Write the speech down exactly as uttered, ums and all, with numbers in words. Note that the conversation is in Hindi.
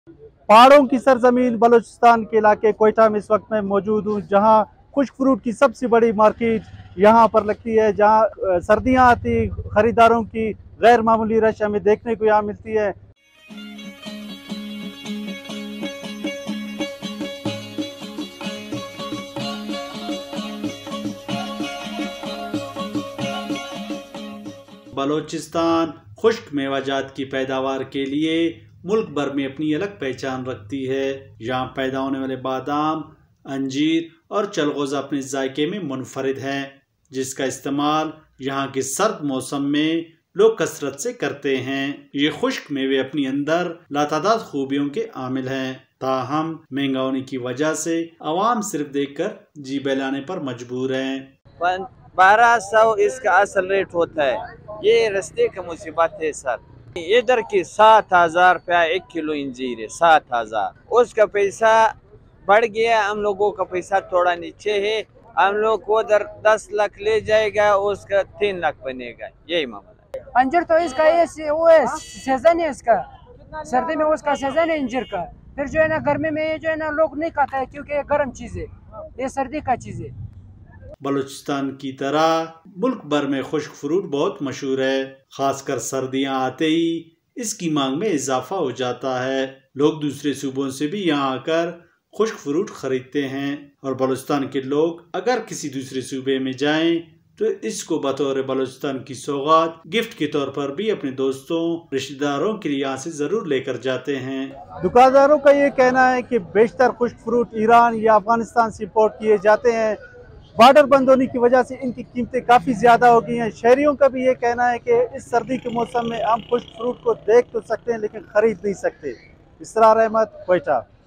पहाड़ों की सरजमीन बलूचिस्तान के इलाके कोयटा में इस वक्त मैं मौजूद हूँ, जहाँ खुश्क फ्रूट की सबसे बड़ी मार्केट यहाँ पर लगती है, जहाँ सर्दियाँ आती खरीदारों की गैर मामूली रश हमें देखने को यहाँ मिलती है। बलूचिस्तान खुश्क मेवाजात की पैदावार के लिए मुल्क भर में अपनी अलग पहचान रखती है। यहाँ पैदा होने वाले बादाम, अंजीर और चलगोज़ा अपने जायके में मुनफरिद हैं, जिसका इस्तेमाल यहाँ के सर्द मौसम में लोग कसरत से करते हैं। ये खुश्क मेवे अपनी अंदर लातादाद खूबियों के आमिल हैं, ताहम महंगा होने की वजह से आवाम सिर्फ देखकर जी बहलाने पर मजबूर हैं। बारह सौ इसका असल रेट होता है। ये रस्ते का मुसीबत है सर। इधर की सात हजार रुपया एक किलो इंजीर है, सात हजार। उसका पैसा बढ़ गया, हम लोगों का पैसा थोड़ा नीचे है। हम लोग को उधर दस लाख ले जाएगा, उसका तीन लाख बनेगा, यही मामला है। अंजीर तो इसका ये वो है, सीजन है इसका, सर्दी में उसका सीजन है अंजीर का। फिर जो है ना गर्मी में ये जो है ना लोग नहीं खाता है, क्योंकि ये गर्म चीज है, ये सर्दी का चीज है। बलूचिस्तान की तरह मुल्क भर में खुश्क फ्रूट बहुत मशहूर है। खासकर सर्दियां आते ही इसकी मांग में इजाफा हो जाता है। लोग दूसरे सूबों से भी यहाँ आकर खुश्क फ्रूट खरीदते हैं, और बलूचिस्तान के लोग अगर किसी दूसरे सूबे में जाएं तो इसको बतौर बलूचिस्तान की सौगात गिफ्ट के तौर पर भी अपने दोस्तों रिश्तेदारों के लिए यहाँ से जरूर लेकर जाते हैं। दुकानदारों का ये कहना है कि बेशतर खुश्क फ्रूट ईरान या अफगानिस्तान से इम्पोर्ट किए जाते हैं। बॉर्डर बंद होने की वजह से इनकी कीमतें काफ़ी ज़्यादा हो गई हैं। शहरियों का भी ये कहना है कि इस सर्दी के मौसम में हम खुश्क फ्रूट को देख तो सकते हैं लेकिन ख़रीद नहीं सकते। इसरार अहमद, कोयटा।